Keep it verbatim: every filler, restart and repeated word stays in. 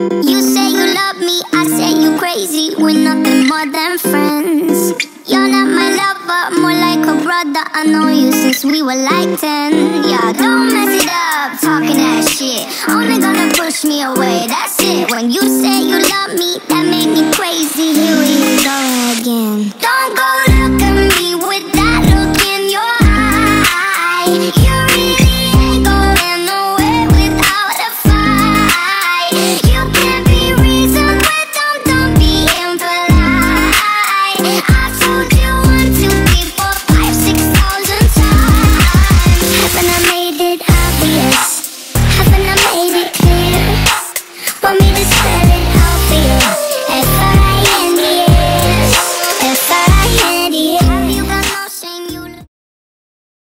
You say you love me, I say you crazy. We're nothing more than friends. You're not my lover, more like a brother. I know you since we were like ten. Yeah, don't mess it up, talking that shit. Only gonna push me away, that's it. When you say you love me, that made me crazy.